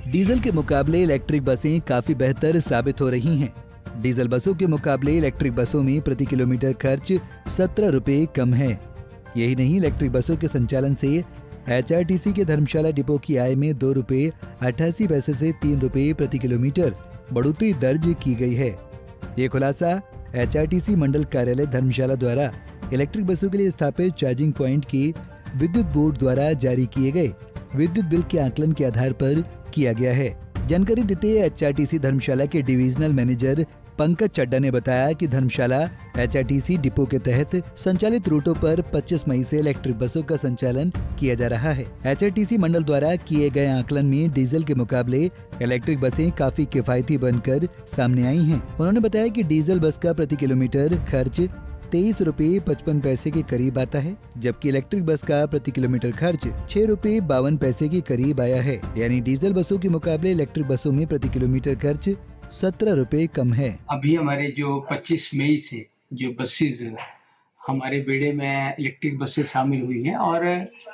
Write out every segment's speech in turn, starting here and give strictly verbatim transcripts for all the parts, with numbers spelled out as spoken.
Diesel के मुकाबले electric बसें काफी बेहतर साबित हो रही हैं। डीजल बसों के मुकाबले इलेक्ट्रिक बसों में प्रति किलोमीटर खर्च सत्रह रुपए कम है। यही नहीं, इलेक्ट्रिक बसों के संचालन से एच आर टी सी के धर्मशाला डिपो की आय में दो रुपए अट्ठासी पैसे से तीन रुपए प्रति किलोमीटर बढ़ोतरी दर्ज की गई है। ये खुलासा एच आर टी सी मंडल कार्यालय धर्मशाला द्वारा इलेक्ट्रिक बसों के लिए स्थापित चार्जिंग पॉइंट की विद्युत बोर्ड द्वारा जारी किए गए विद्युत बिल के आकलन के आधार पर किया गया है। जानकारी देते हुए H R T C Dharamshala के डिविजनल मैनेजर पंकज चड्डा ने बताया कि Dharamshala H R T C depot के तहत संचालित रूटों पर पच्चीस मई से इलेक्ट्रिक बसों का संचालन किया जा रहा है। एच आर टी सी मंडल द्वारा किए गए आकलन में डीजल के मुकाबले इलेक्ट्रिक बसें काफी किफायती बनकर सामने आई हैं। उन्होंने बताया कि डीजल बस का प्रति किलोमीटर खर्च तेईस रुपए पचपन पैसे के करीब आता है, जबकि इलेक्ट्रिक बस का प्रति किलोमीटर खर्च छह रुपए बावन पैसे के करीब आया है। यानी डीजल बसों के मुकाबले इलेक्ट्रिक बसों में प्रति किलोमीटर खर्च सत्रह रुपए कम है। अभी हमारे जो पच्चीस मई से जो बसेज हमारे बेड़े में इलेक्ट्रिक बसें शामिल हुई हैं और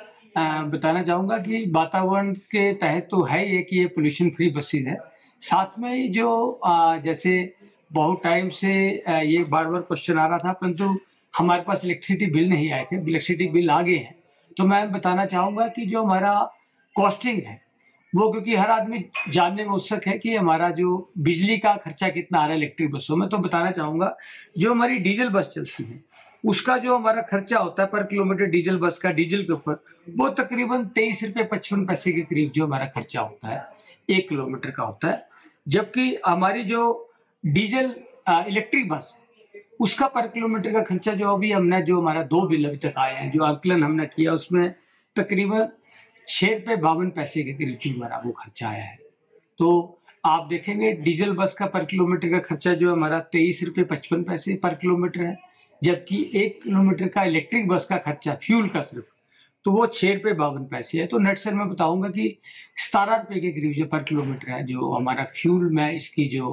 आ, बताना चाहूँगा कि वातावरण के तहत तो है ये कि ये पोल्यूशन फ्री बसेज है। साथ में जो आ, जैसे बहुत टाइम से ये बार बार क्वेश्चन आ रहा था, परंतु हमारे पास इलेक्ट्रिसिटी बिल नहीं आए थे, इलेक्ट्रिसिटी बिल आ गए हैं। तो मैं बताना चाहूँगा कि जो हमारा कॉस्टिंग है वो, क्योंकि हर आदमी जानने में उत्सुक है कि हमारा जो बिजली का खर्चा कितना आ रहा है इलेक्ट्रिक बसों में, तो बताना चाहूँगा जो हमारी डीजल बस चलती है उसका जो हमारा खर्चा होता है पर किलोमीटर डीजल बस का डीजल के ऊपर, वो तकरीबन तेईस रुपये पचपन पैसे के करीब जो हमारा खर्चा होता है एक किलोमीटर का होता है। जबकि हमारी जो डीजल इलेक्ट्रिक बस है उसका पर किलोमीटर का खर्चा जो अभी हमने जो हमारा दो बिल अभी तक आए हैं, जो आकलन हमने किया, उसमें तकरीबन छः रुपये बावन पैसे के करीब जो हमारा वो खर्चा आया है। तो आप देखेंगे डीजल बस का पर किलोमीटर का खर्चा जो हमारा तेईस रुपये पचपन पैसे पर किलोमीटर है, जबकि एक किलोमीटर का इलेक्ट्रिक बस का खर्चा फ्यूल का सिर्फ तो वो छः रुपये बावन पैसे है। तो नेट सर मैं बताऊंगा कि सतारह रुपये के करीब जो पर किलोमीटर है जो हमारा फ्यूल में इसकी जो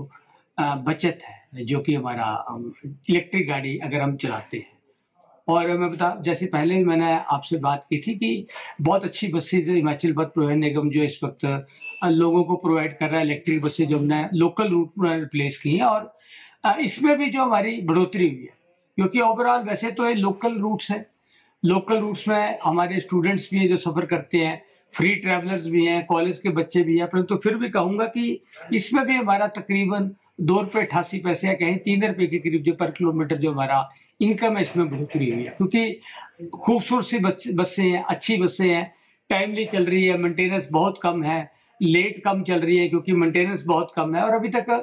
बचत है, जो कि हमारा इलेक्ट्रिक गाड़ी अगर हम चलाते हैं। और मैं बता जैसे पहले भी मैंने आपसे बात की थी कि बहुत अच्छी बसेज हिमाचल पथ परिवहन निगम जो इस वक्त लोगों को प्रोवाइड कर रहा है इलेक्ट्रिक बसेज जो हमने लोकल रूट में रिप्लेस की है, और इसमें भी जो हमारी बढ़ोतरी हुई है, क्योंकि ओवरऑल वैसे तो ये लोकल रूट्स है, लोकल रूट्स में हमारे स्टूडेंट्स भी हैं जो सफ़र करते हैं, फ्री ट्रैवलर्स भी हैं, कॉलेज के बच्चे भी हैं, परंतु फिर भी कहूँगा कि इसमें भी हमारा तकरीबन दो रुपये अठासी पैसे या कहीं तीन रुपये के करीब जो पर किलोमीटर जो हमारा इनकम है इसमें बढ़ोतरी हुई है। क्योंकि खूबसूरत सी बस बसें हैं, अच्छी बसें हैं, टाइमली चल रही है, मेंटेनेंस बहुत कम है, लेट कम चल रही है क्योंकि मेंटेनेंस बहुत कम है। और अभी तक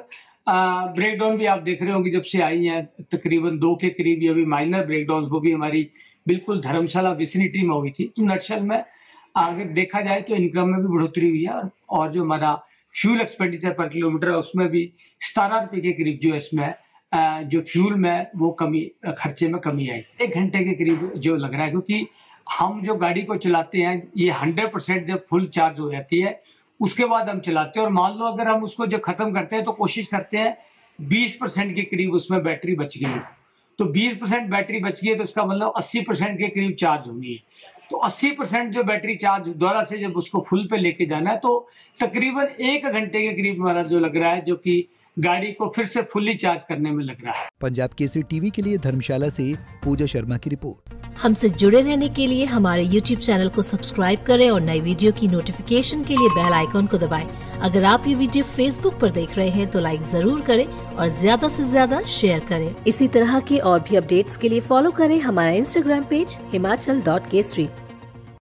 ब्रेक डाउन भी आप देख रहे होंगे जब से आई हैं तकरीबन दो के करीब अभी माइनर ब्रेक डाउन, वो भी हमारी बिल्कुल धर्मशाला विसिनिटी में हुई थी। तो नक्सल में अगर देखा जाए तो इनकम में भी बढ़ोतरी हुई है, और, और जो हमारा फ्यूल एक्सपेंडिचर पर किलोमीटर है उसमें भी सतारह रुपये के करीब जो इसमें जो फ्यूल में वो कमी खर्चे में कमी आई, एक घंटे के करीब जो लग रहा है। क्योंकि हम जो गाड़ी को चलाते हैं ये हंड्रेड परसेंट जब फुल चार्ज हो जाती है उसके बाद हम चलाते हैं, और मान लो अगर हम उसको जब खत्म करते हैं तो कोशिश करते हैं बीस परसेंट के करीब उसमें बैटरी बच गई, तो बीस परसेंट बैटरी बच गई है तो इसका मतलब अस्सी परसेंट के करीब चार्ज होनी है। तो अस्सी परसेंट जो बैटरी चार्ज दोबारा से जब उसको फुल पे लेके जाना है तो तकरीबन एक घंटे के करीब हमारा जो लग रहा है, जो कि गाड़ी को फिर से फुल्ली चार्ज करने में लग रहा है। पंजाब केसरी टीवी के लिए धर्मशाला से पूजा शर्मा की रिपोर्ट। हमसे जुड़े रहने के लिए हमारे यूट्यूब चैनल को सब्सक्राइब करें और नई वीडियो की नोटिफिकेशन के लिए बेल आइकॉन को दबाएं। अगर आप ये वीडियो फेसबुक पर देख रहे हैं तो लाइक जरूर करें और ज्यादा से ज्यादा शेयर करें। इसी तरह के और भी अपडेट्स के लिए फॉलो करें हमारा Instagram page Himachal dot Kesari.